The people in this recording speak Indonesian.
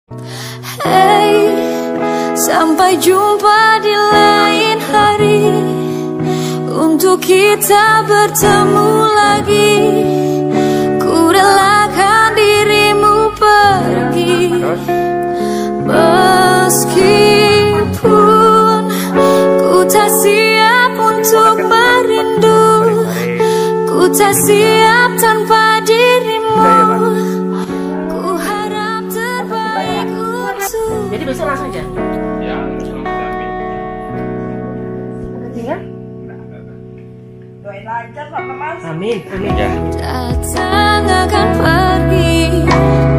Hey, sampai jumpa di lain hari, untuk kita bertemu lagi. Ku relakan dirimu pergi, meskipun ku tak siap untuk merindu. Ku tak siap tanpa dirimu. Ku harap terbaik untuk. Jadi besok langsung aja? Ya, langsung ambil. Tinggal? Doain lancar sama Mas. Amin, amin. Ya. Datang akan pergi.